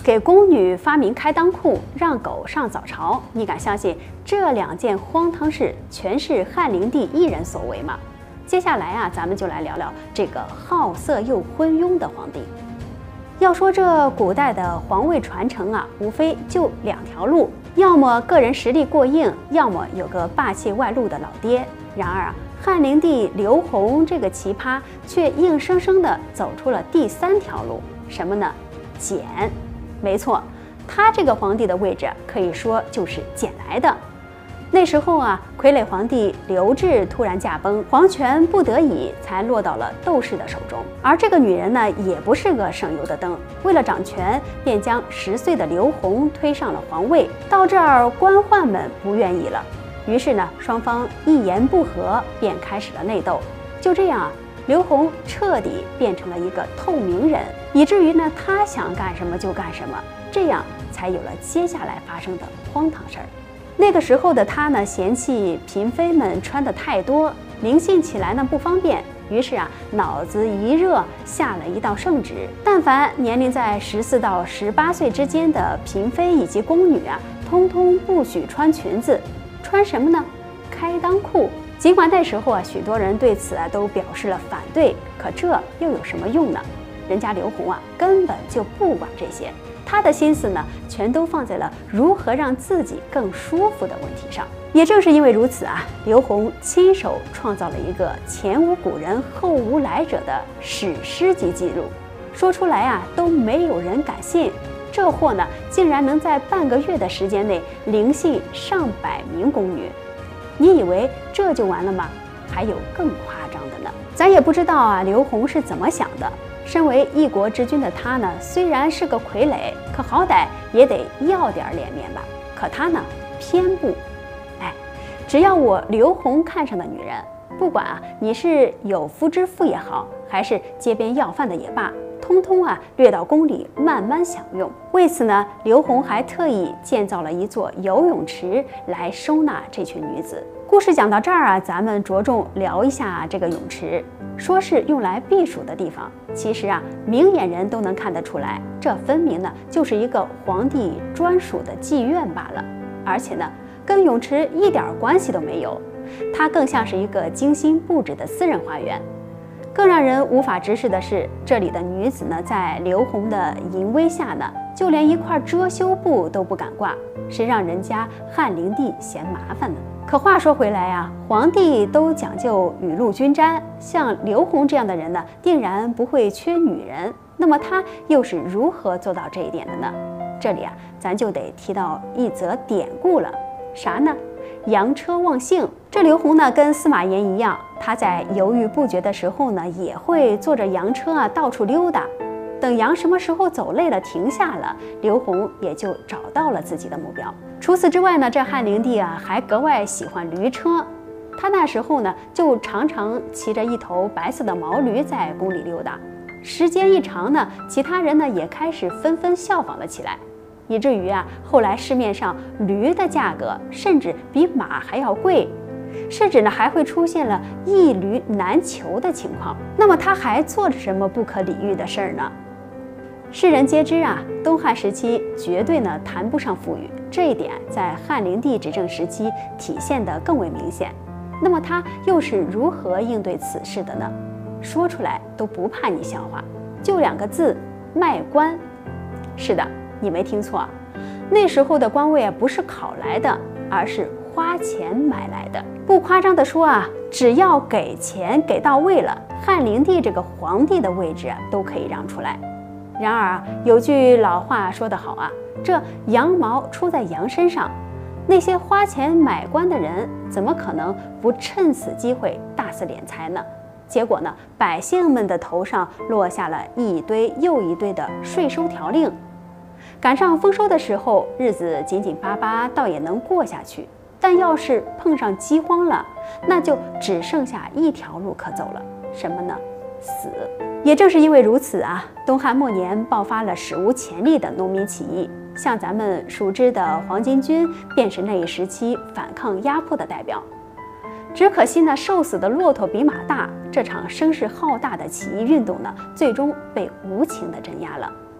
给宫女发明开裆裤，让狗上早朝，你敢相信这2件荒唐事全是汉灵帝一人所为吗？接下来啊，咱们就来聊聊这个好色又昏庸的皇帝。要说这古代的皇位传承啊，无非就2条路，要么个人实力过硬，要么有个霸气外露的老爹。然而啊，汉灵帝刘宏这个奇葩却硬生生地走出了第3条路，什么呢？捡。没错，他这个皇帝的位置可以说就是捡来的。那时候啊，傀儡皇帝刘雉突然驾崩，皇权不得已才落到了窦氏的手中。而这个女人呢，也不是个省油的灯，为了掌权，便将10岁的刘宏推上了皇位。到这儿，官宦们不愿意了，于是呢，双方一言不合，便开始了内斗。就这样啊，刘宏彻底变成了一个透明人，以至于呢，他想干什么就干什么，这样才有了接下来发生的荒唐事儿。那个时候的他呢，嫌弃嫔妃们穿得太多，灵性起来呢不方便，于是啊，脑子一热，下了一道圣旨：但凡年龄在14到18岁之间的嫔妃以及宫女啊，通通不许穿裙子，穿什么呢？开裆裤。尽管那时候啊，许多人对此啊都表示了反对，可这又有什么用呢？人家刘宏啊，根本就不管这些。他的心思呢，全都放在了如何让自己更舒服的问题上。也正是因为如此啊，刘宏亲手创造了一个前无古人后无来者的史诗级记录，说出来啊都没有人敢信。这货呢，竟然能在半个月的时间内灵系上百名宫女。你以为这就完了吗？还有更夸张的呢。咱也不知道啊，刘宏是怎么想的。身为一国之君的他呢，虽然是个傀儡，可好歹也得要点脸面吧。可他呢，偏不。只要我刘宏看上的女人，不管啊你是有夫之妇也好，还是街边要饭的也罢，通通啊掠到宫里慢慢享用。为此呢，刘宏还特意建造了一座游泳池来收纳这群女子。故事讲到这儿啊，咱们着重聊一下这个泳池。说是用来避暑的地方，其实啊，明眼人都能看得出来，这分明呢就是一个皇帝专属的妓院罢了。而且呢，跟泳池一点关系都没有，它更像是一个精心布置的私人花园。更让人无法直视的是，这里的女子呢，在刘宏的淫威下呢，就连一块遮羞布都不敢挂，谁让人家汉灵帝嫌麻烦呢？可话说回来啊，皇帝都讲究雨露均沾，像刘宏这样的人呢，定然不会缺女人。那么他又是如何做到这一点的呢？这里啊，咱就得提到一则典故了。啥呢？扬车忘性。这刘宏呢，跟司马炎一样，他在犹豫不决的时候呢，也会坐着洋车啊到处溜达。等羊什么时候走累了停下了，刘宏也就找到了自己的目标。除此之外呢，这汉灵帝啊还格外喜欢驴车，他那时候呢就常常骑着一头白色的毛驴在宫里溜达。时间一长呢，其他人呢也开始纷纷效仿了起来，以至于啊后来市面上驴的价格甚至比马还要贵，甚至呢还会出现了一驴难求的情况。那么他还做着什么不可理喻的事儿呢？世人皆知啊，东汉时期绝对呢谈不上富裕，这一点在汉灵帝执政时期体现得更为明显。那么他又是如何应对此事的呢？说出来都不怕你笑话，就2个字：卖官。是的，你没听错，那时候的官位啊不是考来的，而是花钱买来的。不夸张地说啊，只要给钱给到位了，汉灵帝这个皇帝的位置啊都可以让出来。然而啊，有句老话说得好啊，这羊毛出在羊身上，那些花钱买官的人怎么可能不趁此机会大肆敛财呢？结果呢，百姓们的头上落下了一堆又一堆的税收条令，赶上丰收的时候，日子紧紧巴巴倒也能过下去，但要是碰上饥荒了，那就只剩下一条路可走了，什么呢？死。也正是因为如此啊，东汉末年爆发了史无前例的农民起义，像咱们熟知的黄巾军便是那一时期反抗压迫的代表。只可惜呢，瘦死的骆驼比马大，这场声势浩大的起义运动呢，最终被无情的镇压了。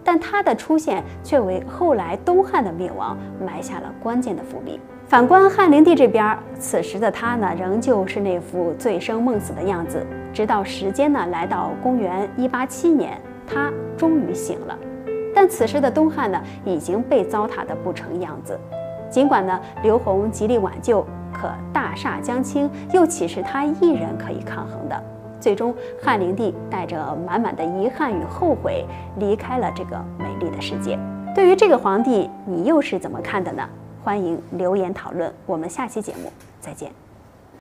但他的出现却为后来东汉的灭亡埋下了关键的伏笔。反观汉灵帝这边，此时的他呢，仍旧是那副醉生梦死的样子。直到时间呢来到公元187年，他终于醒了。但此时的东汉呢，已经被糟蹋得不成样子。尽管呢刘宏极力挽救，可大厦将倾，又岂是他一人可以抗衡的？最终，汉灵帝带着满满的遗憾与后悔，离开了这个美丽的世界。对于这个皇帝，你又是怎么看的呢？欢迎留言讨论，我们下期节目再见。